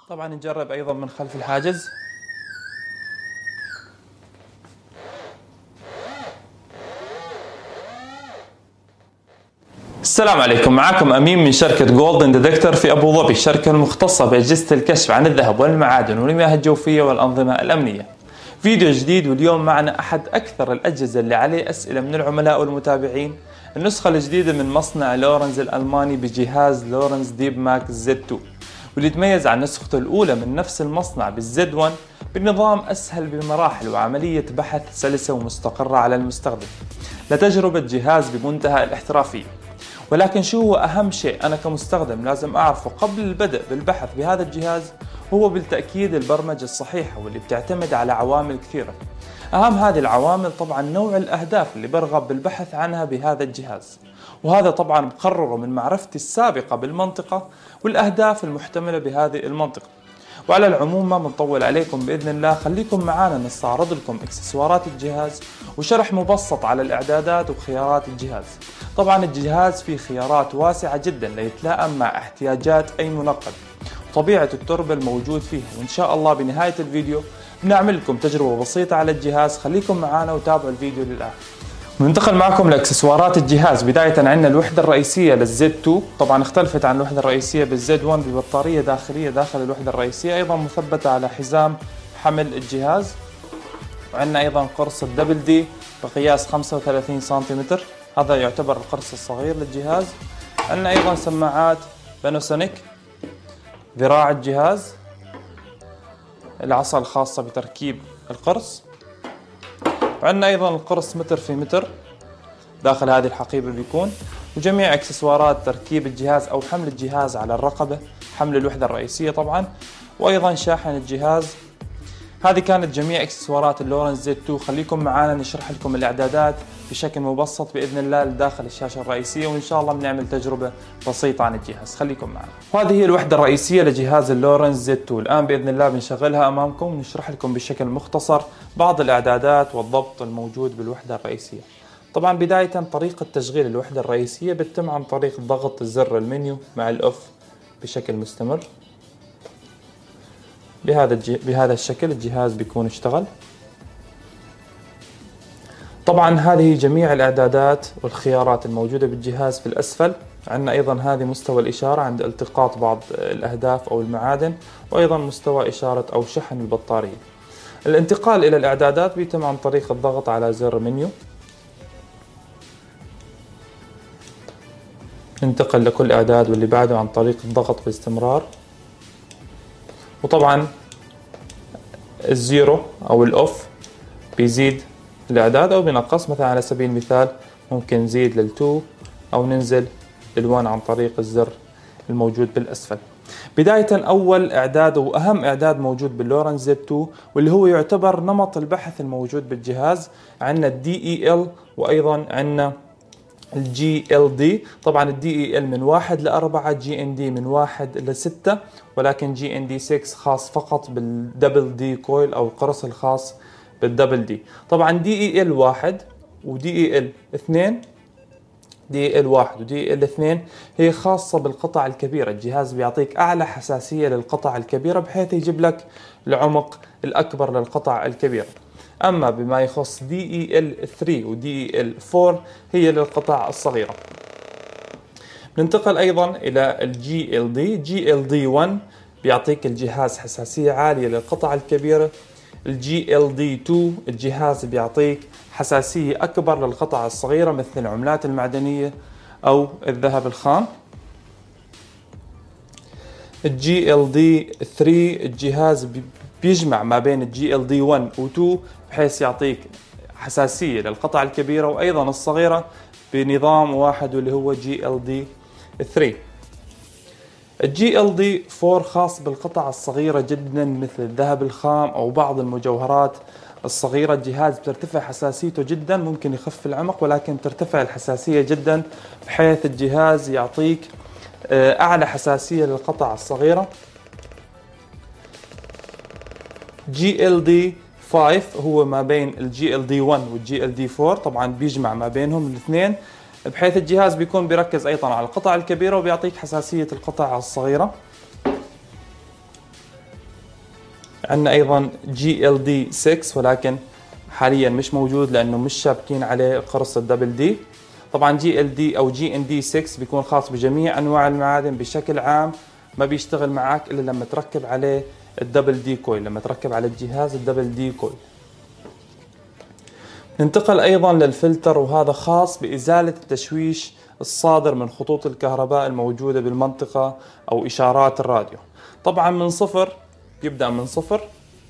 طبعا نجرب ايضا من خلف الحاجز. السلام عليكم، معكم امين من شركة جولدن ديتكتور في ابو ظبي، الشركة المختصة باجهزة الكشف عن الذهب والمعادن والمياه الجوفية والانظمة الامنية. فيديو جديد، واليوم معنا احد اكثر الاجهزة اللي عليه اسئلة من العملاء والمتابعين، النسخة الجديدة من مصنع لورنز الالماني بجهاز لورنز ديب ماك زد 2، واللي تميز عن نسخته الاولى من نفس المصنع بالزد 1 بنظام اسهل بمراحل وعملية بحث سلسة ومستقرة على المستخدم لتجربة جهاز بمنتهى الاحترافية. ولكن شو هو أهم شيء أنا كمستخدم لازم أعرفه قبل البدء بالبحث بهذا الجهاز؟ هو بالتأكيد البرمجة الصحيحة، واللي بتعتمد على عوامل كثيرة. أهم هذه العوامل طبعا نوع الأهداف اللي برغب بالبحث عنها بهذا الجهاز، وهذا طبعا بقرره من معرفتي السابقة بالمنطقة والأهداف المحتملة بهذه المنطقة. وعلى العموم ما بنطول عليكم بإذن الله، خليكم معانا نستعرض لكم اكسسوارات الجهاز وشرح مبسط على الإعدادات وخيارات الجهاز. طبعا الجهاز فيه خيارات واسعة جدا ليتلائم مع احتياجات أي منقب وطبيعة التربة الموجود فيها، وإن شاء الله بنهاية الفيديو بنعمل لكم تجربة بسيطة على الجهاز. خليكم معانا وتابعوا الفيديو للآخر. ننتقل معكم لاكسسوارات الجهاز. بداية عندنا الوحدة الرئيسية للزد 2، طبعا اختلفت عن الوحدة الرئيسية بالزد 1 ببطارية داخلية داخل الوحدة الرئيسية، ايضا مثبتة على حزام حمل الجهاز. وعندنا ايضا قرص الدبل دي بقياس 35 سنتيمتر، هذا يعتبر القرص الصغير للجهاز. عندنا ايضا سماعات باناسونيك، ذراع الجهاز، العصا الخاصة بتركيب القرص. وعندنا ايضا القرص متر في متر داخل هذه الحقيبة بيكون، وجميع اكسسوارات تركيب الجهاز او حمل الجهاز على الرقبة، حمل الوحدة الرئيسية طبعا، وايضا شاحن الجهاز. هذه كانت جميع اكسسوارات اللورنز زد 2. خليكم معانا نشرح لكم الاعدادات بشكل مبسط باذن الله داخل الشاشة الرئيسية، وان شاء الله بنعمل تجربة بسيطة عن الجهاز. خليكم معنا. وهذه هي الوحدة الرئيسية لجهاز اللورنز زد 2. الان باذن الله بنشغلها امامكم ونشرح لكم بشكل مختصر بعض الاعدادات والضبط الموجود بالوحدة الرئيسية. طبعا بداية طريقة تشغيل الوحدة الرئيسية بتتم عن طريق ضغط زر المنيو مع الاوف بشكل مستمر. بهذا الشكل الجهاز بيكون اشتغل. طبعا هذه جميع الاعدادات والخيارات الموجودة بالجهاز في الاسفل. عندنا ايضا هذه مستوى الاشارة عند التقاط بعض الاهداف او المعادن، وايضا مستوى اشارة او شحن البطارية. الانتقال الى الاعدادات بيتم عن طريق الضغط على زر منيو، ننتقل لكل اعداد واللي بعده عن طريق الضغط باستمرار. وطبعا الزيرو او الاوف بيزيد الاعداد او بينقص، مثلا على سبيل المثال ممكن نزيد لل2 او ننزل لل1 عن طريق الزر الموجود بالاسفل. بداية اول اعداد واهم اعداد موجود باللورنز زد 2، واللي هو يعتبر نمط البحث الموجود بالجهاز، عندنا الدي اي ال وايضا عندنا الجي ال دي. طبعا الدي اي ال من 1 ل4، جي ان دي من 1 ل6، ولكن جي ان دي 6 خاص فقط بالدبل دي كويل او القرص الخاص بالدبل دي. طبعا دي اي ال 1 ودي اي ال 2، دي اي ال 1 ودي اي ال 2 هي خاصة بالقطع الكبيرة. الجهاز بيعطيك اعلى حساسية للقطع الكبيرة بحيث يجيب لك العمق الاكبر للقطع الكبيرة. اما بما يخص دي اي ال 3 ودي اي ال 4 هي للقطع الصغيرة. ننتقل ايضا الى الجي ال دي. جي ال دي 1 بيعطيك الجهاز حساسية عالية للقطع الكبيرة. الجي ال دي 2 الجهاز بيعطيك حساسية اكبر للقطع الصغيرة مثل العملات المعدنية او الذهب الخام. الجي ال دي 3 الجهاز بيجمع ما بين الجي ال دي 1 و 2 بحيث يعطيك حساسية للقطع الكبيرة وايضا الصغيرة بنظام واحد واللي هو جي ال دي 3. الجي ال دي 4 خاص بالقطع الصغيرة جدا مثل الذهب الخام او بعض المجوهرات الصغيرة. الجهاز بترتفع حساسيته جدا، ممكن يخف العمق ولكن ترتفع الحساسية جدا بحيث الجهاز يعطيك اعلى حساسية للقطع الصغيرة. جي ال دي 5 هو ما بين الجي ال دي 1 والجي ال دي 4، طبعا بيجمع ما بينهم الاثنين بحيث الجهاز بيكون بيركز ايضا على القطع الكبيرة وبيعطيك حساسية القطع الصغيرة. عندنا ايضا GLD 6 ولكن حاليا مش موجود لانه مش شابكين عليه قرص الدبل دي. طبعا GLD او GND 6 بيكون خاص بجميع انواع المعادن بشكل عام، ما بيشتغل معك الا لما تركب عليه الدبل دي كويل، لما تركب على الجهاز الدبل دي كويل. ننتقل ايضا للفلتر، وهذا خاص بازالة التشويش الصادر من خطوط الكهرباء الموجودة بالمنطقة او اشارات الراديو. طبعا من صفر، يبدأ من صفر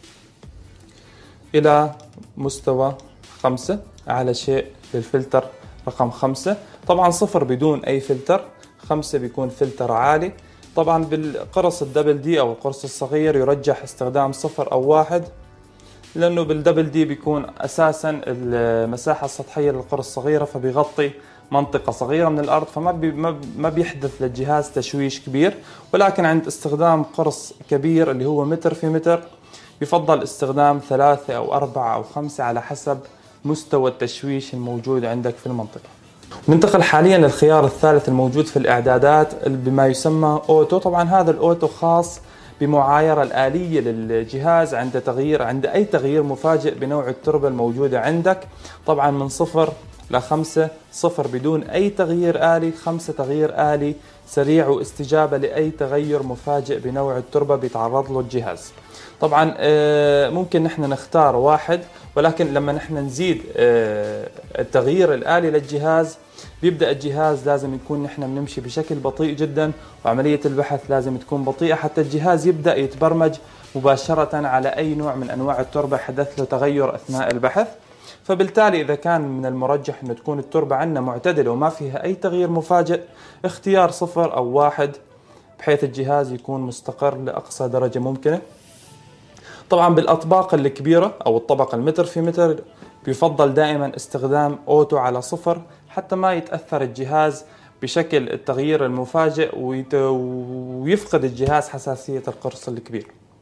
الى مستوى 5، اعلى شيء للفلتر رقم 5. طبعا صفر بدون اي فلتر، 5 بيكون فلتر عالي. طبعا بالقرص الدبل دي او القرص الصغير يرجح استخدام 0 او 1، لانه بالدبل دي بيكون اساسا المساحة السطحية للقرص صغيرة، فبيغطي منطقة صغيرة من الارض، فما ما بيحدث للجهاز تشويش كبير. ولكن عند استخدام قرص كبير اللي هو متر في متر، يفضل استخدام 3 أو 4 أو 5 على حسب مستوى التشويش الموجود عندك في المنطقة. ننتقل حاليا للخيار الثالث الموجود في الإعدادات بما يسمى أوتو. طبعا هذا الأوتو خاص بمعايرة الآلية للجهاز عند أي تغيير مفاجئ بنوع التربة الموجودة عندك. طبعا من 0 ل5، 0 بدون أي تغيير آلي، 5 تغيير آلي سريع واستجابة لأي تغير مفاجئ بنوع التربة بيتعرض له الجهاز. طبعا ممكن نحن نختار 1، ولكن لما نحن نزيد التغيير الآلي للجهاز بيبدأ الجهاز لازم يكون نحن بنمشي بشكل بطيء جدا، وعملية البحث لازم تكون بطيئة حتى الجهاز يبدأ يتبرمج مباشرة على أي نوع من أنواع التربة حدث له تغير أثناء البحث. فبالتالي إذا كان من المرجح أن تكون التربة عندنا معتدلة وما فيها أي تغيير مفاجئ، اختيار 0 أو 1 بحيث الجهاز يكون مستقر لأقصى درجة ممكنة. طبعا بالأطباق الكبيرة أو الطبق المتر في متر بيفضل دائما استخدام أوتو على 0 حتى ما يتأثر الجهاز بشكل التغيير المفاجئ ويفقد الجهاز حساسية القرص الكبير.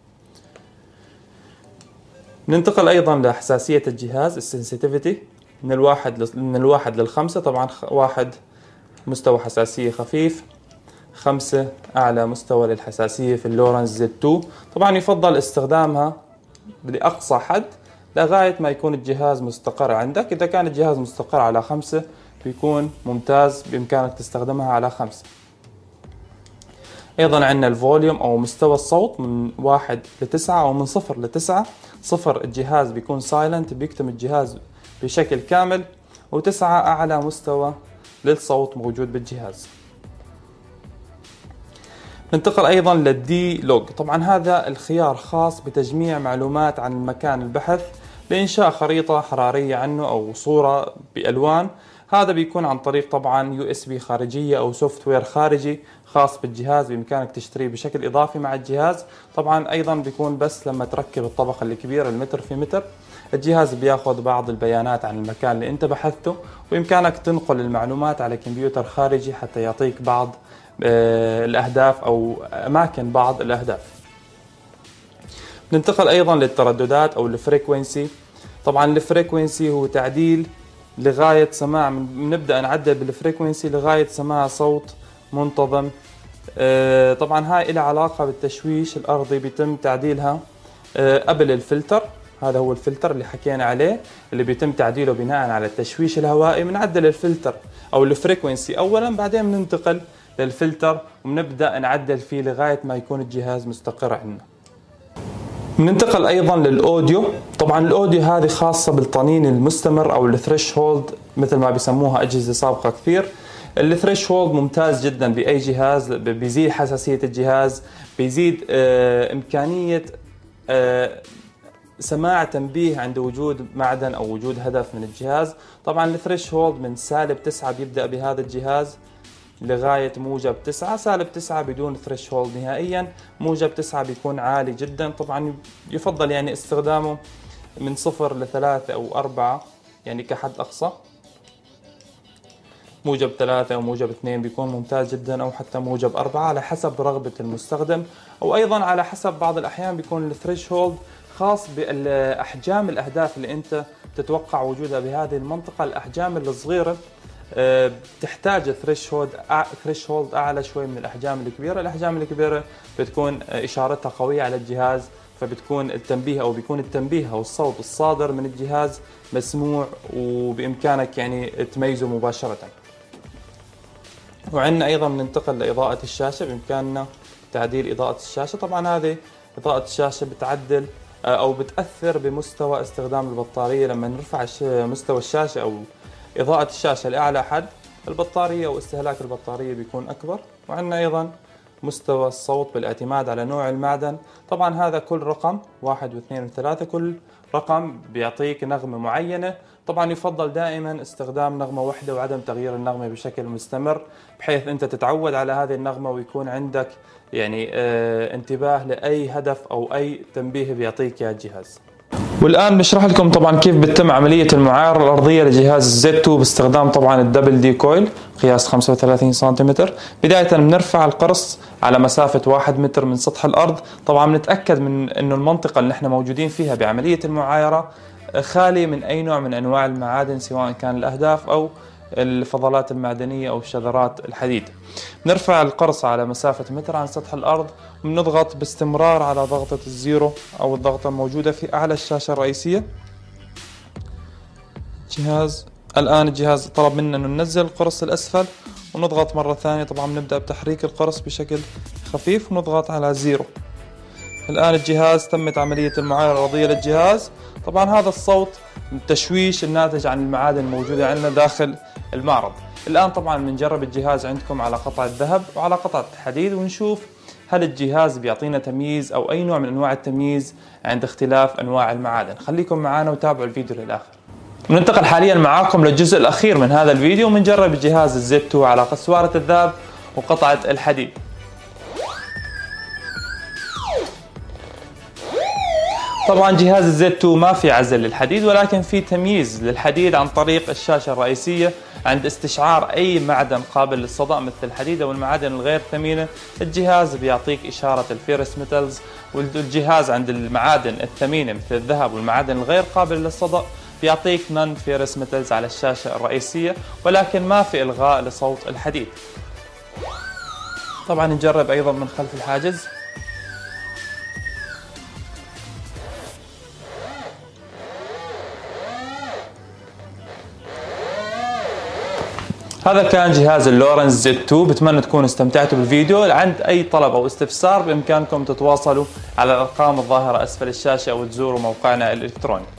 ننتقل أيضا لحساسية الجهاز السنسيتيفيتي من الواحد لل5. طبعا 1 مستوى حساسية خفيف، 5 أعلى مستوى للحساسية في اللورنز Z2. طبعا يفضل استخدامها لأقصى حد لغاية ما يكون الجهاز مستقر عندك. إذا كان الجهاز مستقر على 5 بيكون ممتاز، بإمكانك تستخدمها على 5. أيضا عندنا الفوليوم أو مستوى الصوت من 1 ل9 أو من 0 ل9. 0 الجهاز بيكون سايلنت، بيكتم الجهاز بشكل كامل، و9 أعلى مستوى للصوت موجود بالجهاز. ننتقل أيضا للدي لوج. طبعا هذا الخيار خاص بتجميع معلومات عن مكان البحث لإنشاء خريطة حرارية عنه أو صورة بألوان. هذا بيكون عن طريق طبعا USB خارجية أو سوفت وير خارجي خاص بالجهاز، بإمكانك تشتريه بشكل إضافي مع الجهاز. طبعا أيضا بيكون بس لما تركب الطبقة الكبيرة المتر في متر، الجهاز بياخذ بعض البيانات عن المكان اللي أنت بحثته، وإمكانك تنقل المعلومات على كمبيوتر خارجي حتى يعطيك بعض الأهداف أو أماكن بعض الأهداف. ننتقل أيضا للترددات أو الفريكوينسي. طبعا الفريكوينسي هو تعديل لغاية سماع، بنبدأ نعدل بالفريكوينسي لغاية سماع صوت منتظم. طبعا هاي لها علاقة بالتشويش الأرضي، بيتم تعديلها قبل الفلتر. هذا هو الفلتر اللي حكينا عليه اللي بيتم تعديله بناء على التشويش الهوائي. بنعدل الفلتر أو الفريكوينسي أولا، بعدين بننتقل للفلتر وبنبدأ نعدل فيه لغاية ما يكون الجهاز مستقر عندنا. بننتقل أيضا للأوديو. طبعا الأوديو هذه خاصة بالطنين المستمر أو الثريش هولد مثل ما بيسموها أجهزة سابقة كثير. الثريش هولد ممتاز جدا بأي جهاز، بيزيد حساسية الجهاز، بيزيد إمكانية سماع تنبيه عند وجود معدن أو وجود هدف من الجهاز. طبعا الثريش هولد من -9 بيبدأ بهذا الجهاز لغاية -9. -9 بدون ثريش هولد نهائيا، -9 بيكون عالي جدا. طبعا يفضل يعني استخدامه من 0 ل3 أو 4 يعني كحد أقصى. -3 أو -2 بيكون ممتاز جدا، أو حتى -4 على حسب رغبة المستخدم، أو أيضا على حسب بعض الأحيان بيكون الثريش هولد خاص بالأحجام الأهداف اللي أنت تتوقع وجودها بهذه المنطقة. الأحجام الصغيرة بتحتاج ثريش هولد أعلى شوي من الأحجام الكبيرة. الأحجام الكبيرة بتكون إشارتها قوية على الجهاز، فبتكون التنبيه أو بيكون التنبيه أو الصوت الصادر من الجهاز مسموع وبإمكانك يعني تميزه مباشرة. وعندنا أيضا ننتقل لإضاءة الشاشة، بإمكاننا تعديل إضاءة الشاشة. طبعا هذه إضاءة الشاشة بتعدل أو بتأثر بمستوى استخدام البطارية. لما نرفع مستوى الشاشة أو إضاءة الشاشة لأعلى حد، البطارية واستهلاك البطارية بيكون أكبر. وعندنا أيضا مستوى الصوت بالاعتماد على نوع المعدن. طبعا هذا كل رقم 1 و2 و3 كل رقم بيعطيك نغمة معينة. طبعا يفضل دائما استخدام نغمة واحدة وعدم تغيير النغمة بشكل مستمر، بحيث انت تتعود على هذه النغمة ويكون عندك يعني انتباه لأي هدف أو أي تنبيه بيعطيك يا الجهاز. والآن بشرح لكم طبعا كيف بتتم عملية المعايرة الأرضية لجهاز Z2 باستخدام طبعا الدبل دي كويل قياس 35 سنتيمتر. بداية بنرفع القرص على مسافة 1 متر من سطح الأرض. طبعا بنتأكد من إنه المنطقة اللي نحن موجودين فيها بعملية المعايرة خالي من أي نوع من أنواع المعادن، سواء كان الأهداف أو الفضلات المعدنية أو شذرات الحديد. نرفع القرص على مسافة متر عن سطح الأرض، ونضغط باستمرار على ضغطة الزيرو أو الضغطة الموجودة في أعلى الشاشة الرئيسية. الآن الجهاز طلب منا أنه ننزل القرص الأسفل، ونضغط مرة ثانية. طبعا بنبدأ بتحريك القرص بشكل خفيف ونضغط على زيرو. الآن الجهاز تمت عملية المعايرة الأرضية للجهاز. طبعا هذا الصوت التشويش الناتج عن المعادن الموجودة عندنا داخل المعرض. الآن طبعا بنجرب الجهاز عندكم على قطعة ذهب وعلى قطعة حديد، ونشوف هل الجهاز بيعطينا تمييز أو أي نوع من أنواع التمييز عند اختلاف أنواع المعادن. خليكم معنا وتابعوا الفيديو للآخر. ننتقل حاليا معاكم للجزء الأخير من هذا الفيديو، وبنجرب الجهاز Z2 على قسوارة الذهب وقطعة الحديد. طبعا جهاز Z2 ما في عزل للحديد، ولكن في تمييز للحديد عن طريق الشاشة الرئيسية. عند استشعار أي معدن قابل للصدأ مثل الحديد أو المعادن الغير ثمينة، الجهاز بيعطيك إشارة الفيرس ميتالز. والجهاز عند المعادن الثمينة مثل الذهب والمعادن الغير قابل للصدأ بيعطيك نون فيرس ميتالز على الشاشة الرئيسية، ولكن ما في إلغاء لصوت الحديد. طبعا نجرب أيضا من خلف الحاجز. هذا كان جهاز اللورنز Z2. بتمنى تكونوا استمتعتوا بالفيديو. عند أي طلب أو استفسار بإمكانكم تتواصلوا على الأرقام الظاهرة أسفل الشاشة أو تزوروا موقعنا الإلكتروني.